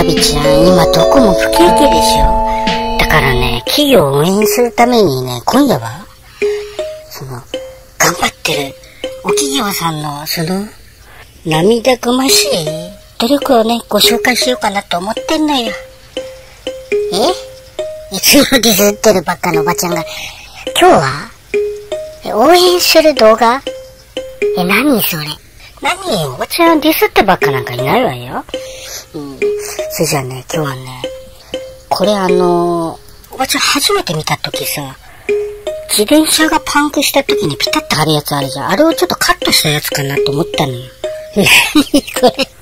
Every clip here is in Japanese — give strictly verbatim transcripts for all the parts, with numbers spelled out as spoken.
ビちゃん、今どこも不景気でしょ。だからね、企業を応援するためにね、今夜はその頑張ってるお企業さんのその涙ぐましい努力をね、ご紹介しようかなと思ってんのよ。えいつもディスってるばっかのおばちゃんが、今日は応援する動画？え、何それ？何？おばちゃんディスってばっかなんかいないわよ。うん。それじゃあね、今日はね、これあのー、おばちゃん初めて見たときさ、自転車がパンクしたときにピタッと貼るやつあるじゃん。あれをちょっとカットしたやつかなと思ったのよ。何これ。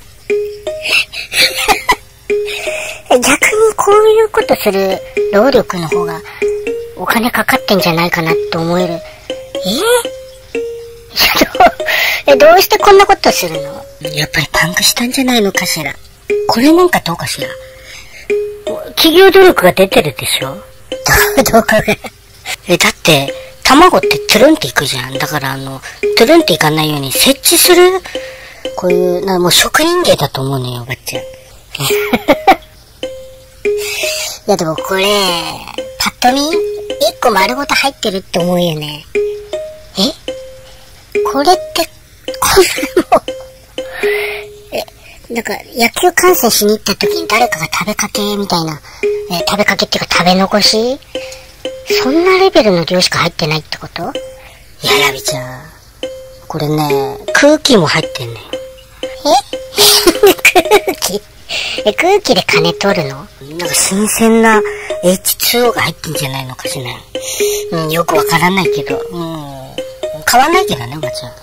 逆にこういうことする労力の方がお金かかってんじゃないかなって思える。えー、どうしてこんなことするの？やっぱりパンクしたんじゃないのかしら。これなんかどうかしら。企業努力が出てるでしょ。どうかね。え、だって卵ってトゥルンっていくじゃん。だからあのトゥルンっていかないように設置する、こういうな、もう職人芸だと思うのよ、おばちゃん。いやでもこれパッと見一個丸ごと入ってるって思うよね。えこれってこれもえなんか野球観戦しに行った時に誰かが食べかけみたいな、え食べかけっていうか食べ残し、そんなレベルの量しか入ってないってこと？いやラビちゃん、これね空気も入ってんねん。え空気え、空気で金取るの？なんか新鮮な エイチツーオー が入ってんじゃないのかしら。うん、よくわからないけど。うん。買わないけどね、おばちゃん。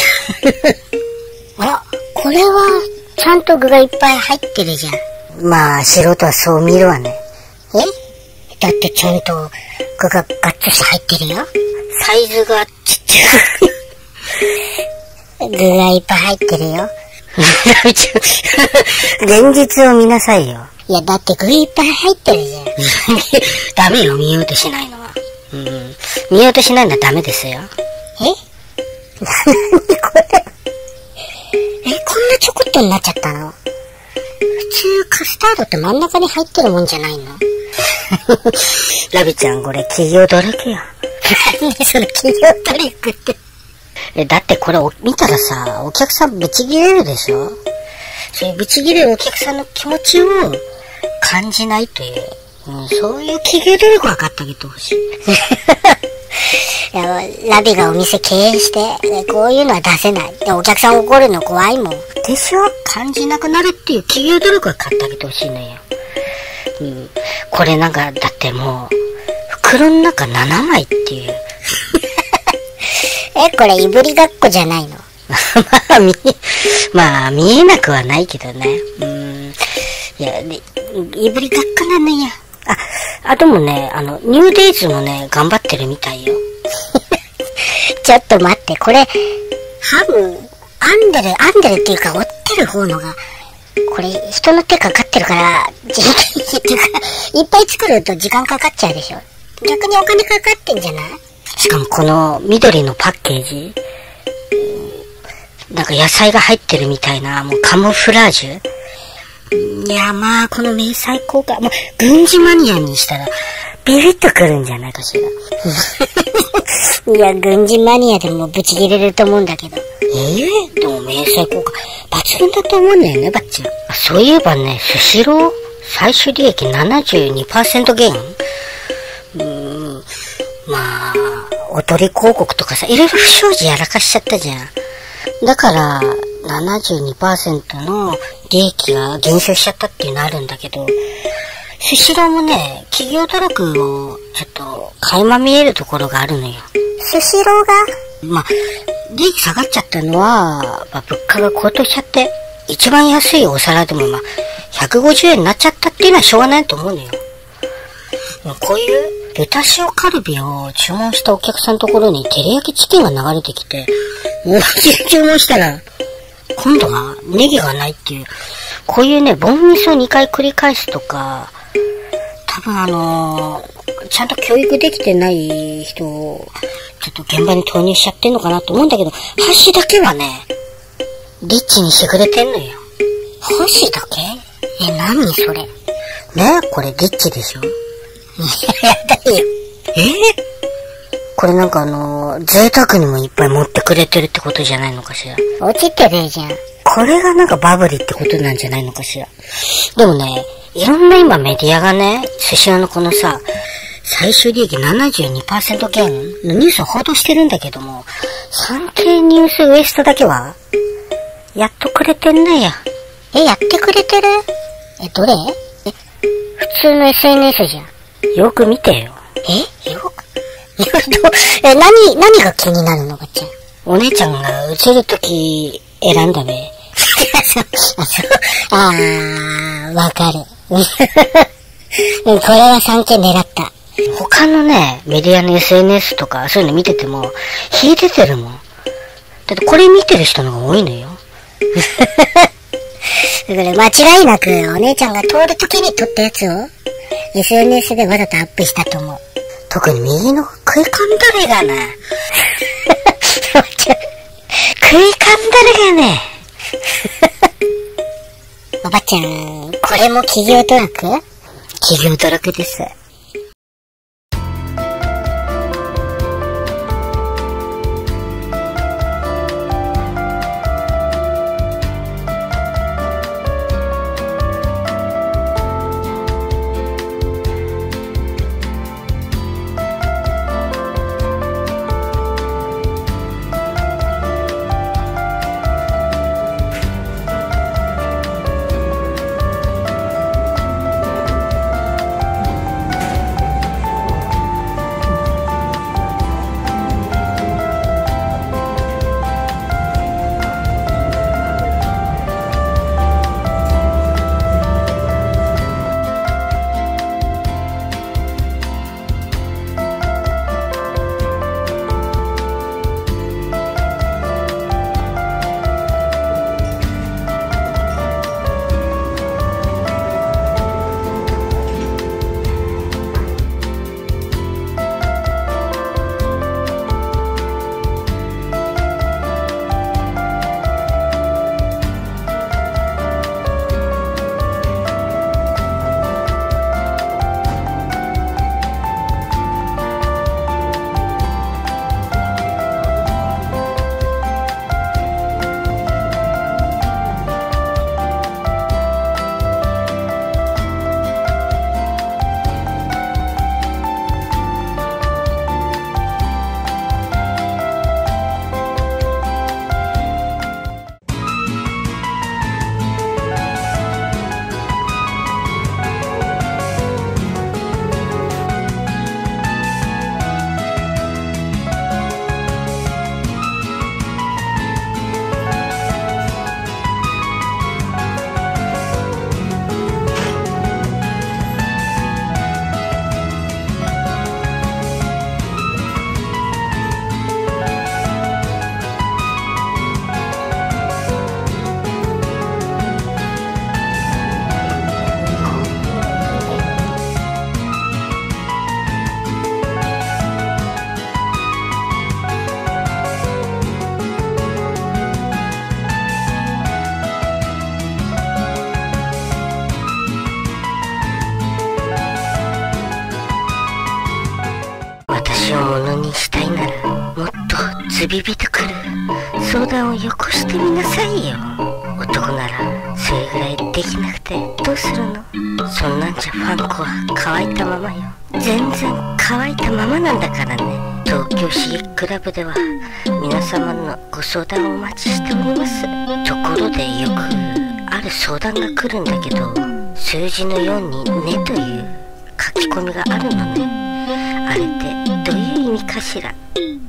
あら、これは、ちゃんと具がいっぱい入ってるじゃん。まあ、素人はそう見るわね。え？だってちゃんと具がガッツリ入ってるよ。サイズがちっちゃい。具がいっぱい入ってるよ。現実を見なさいよ。いやだって具いっぱい入ってるじゃん。ダメよ、見ようとしないのは。うん、見ようとしないのはダメですよ。え？何これ？え、こんなちょこっとになっちゃったの？普通カスタードって真ん中に入ってるもんじゃないの？ラビちゃん、これ企業努力よ。何その企業努力って。え、だってこれを見たらさ、お客さんブチギレるでしょ。そういうブチギレるお客さんの気持ちを感じないという、うん、そういう企業努力分かってあげてほしい。いやラビがお店経営してこういうのは出せない。お客さん怒るの怖いもん。でしょ？感じなくなるっていう企業努力は買ってあげてほしいのよ。うん、これなんかだってもう袋の中ななまいっていう。え、これいぶりがっこじゃないの？まあ見まあ見えなくはないけどね。うん、いやいぶりがっこなのよ。あ、あでもね、あのニューデイズもね頑張ってるみたいよ。ちょっと待って、これハム編んでる編んでるっていうか折ってる方のがこれ人の手かかってるからっていうかいっぱい作ると時間かかっちゃうでしょ。逆にお金かかってんじゃない？しかもこの緑のパッケージ、なんか野菜が入ってるみたいな、もうカモフラージュ。いやまあこの明細効果、もう軍事マニアにしたらビビッとくるんじゃないかしら。いや軍事マニアでもブチ切れると思うんだけど。ええー、でも明細効果抜群だと思うんだよね、ばっちゃん。そういえばね、スシロー最終利益 ななじゅうにパーセント 減。うーん、まあおとり広告とかさ、いろいろ不祥事やらかしちゃったじゃん。だから ななじゅうにパーセント の利益が減少しちゃったっていうのあるんだけど、スシローもね企業努力をちょっと垣間見えるところがあるのよ。スシローがまあ利益下がっちゃったのは、まあ、物価が高騰しちゃって一番安いお皿でもまあひゃくごじゅうえんになっちゃったっていうのはしょうがないと思うのよ。こういう豚塩カルビを注文したお客さんのところに照り焼きチキンが流れてきて、もう注文したら今度はネギがないっていう、こういうねボンミスをにかい繰り返すとか、多分あのー、ちゃんと教育できてない人をちょっと現場に投入しちゃってんのかなと思うんだけど、箸だけはねリッチにしてくれてんのよ。箸だけ？ え、何それ。ね、これリッチでしょ。いや、やだよ。えこれなんかあのー、贅沢にもいっぱい持ってくれてるってことじゃないのかしら。落ちてるじゃん。これがなんかバブリってことなんじゃないのかしら。でもね、いろんな今メディアがね、スシローのこのさ、最終利益 ななじゅうにパーセント 減のニュースを報道してるんだけども、産経ニュースウエストだけは、やっとくれてんねや。え、やってくれてる？え、どれ？え、普通の エスエヌエス じゃん。よく見てよ。え？よくえ、何、何が気になるのかちゃん。お姉ちゃんが映るとき選んだべ。あ、そう。あー、わかる。これは産経狙った。他のね、メディアの エスエヌエス とかそういうの見てても、引いててるもん。だってこれ見てる人の方が多いのよ。だから間違いなくお姉ちゃんが通るときに撮ったやつを エスエヌエス でわざとアップしたと思う。特に右の食い噛んだれがな。食い噛んだれがね。おばちゃん、これも企業ドラク？企業ドラクです。私をものにしたいなら、もっとズビビとくる相談をよこしてみなさいよ。男ならそれぐらいできなくてどうするの？そんなんじゃファンコは乾いたままよ。全然乾いたままなんだからね。東京シークラブでは皆様のご相談をお待ちしております。ところでよくある相談が来るんだけど、数字のよんにねという書き込みがあるのね。あれってどういう意味かしら？